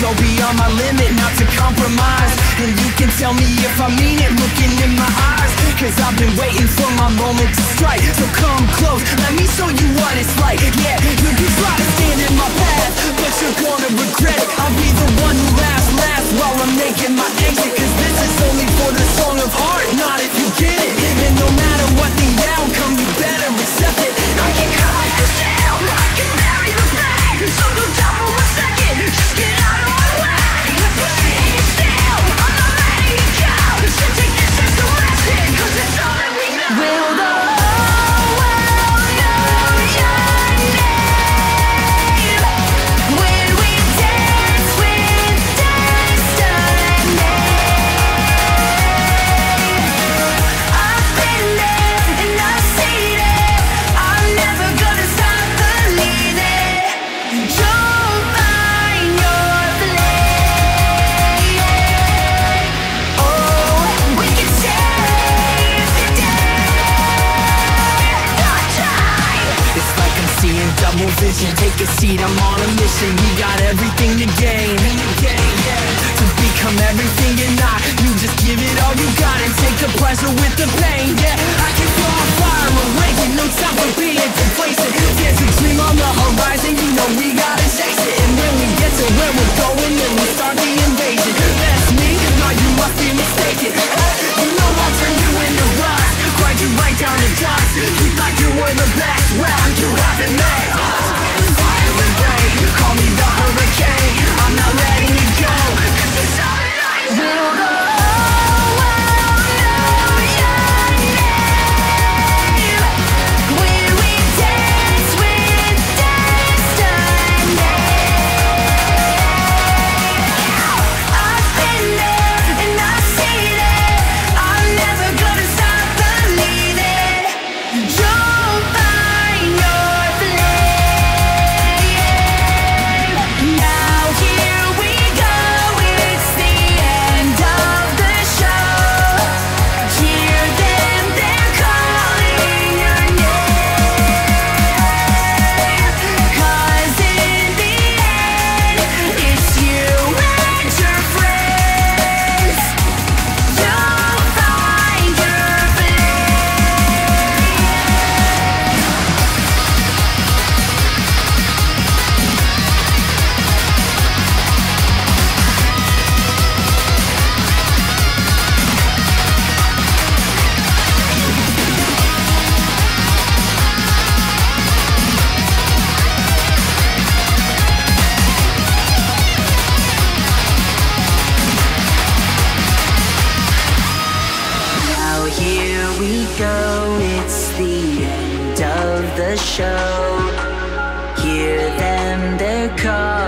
go beyond my limit, not to compromise. And you can tell me if I mean it, looking in my eyes. Cause I've been waiting for my moment to strike. So come close, let me show you what it's like. Yeah, you can try to stand in my path, but you're gonna regret it. I'll be the one who laughs last while I'm making my exit. Cause this is only for the song of heart, not if you get it. And no matter what the outcome, you better accept it. I can cut yourself, I can marry the pain. So don't doubt for a second, just get out of my way. Stay still, I'm not letting you go. So take this as a lesson, cause it's all that we know. Will the whole world know your name? When we dance with destiny. I've been there and I've seen it. I'm never gonna stop believing. You'll find your flame. Oh, we can save the day. It's like I'm seeing double vision. Take a seat, I'm on a mission. We got everything to gain. To become everything you're not. You just give it all you got and take the pleasure with the pain. Yeah, I can feel our fire awaken. No time for being complacent. There's a dream on the horizon. You know we gotta chase it. And when we get to where we're going, then we start the invasion. That's me, no, you must be mistaken. You know I'll turn you into rocks, grind you right down the dots. You thought you were the best, well, you haven't met us. Fire and rain, call me the hurricane. I'm not letting it go, cause it's all that I know. Will the whole world know your name? When we dance with destiny. I've been there and I've seen it. I'm never gonna stop believing. You'll find your flame. Now here we go, it's the end of the show. Hear them, they're calling your name. Cause in the end, it's you and your friends. You'll find your flame. Now here we go, it's the end of the show. Hear them, they're calling.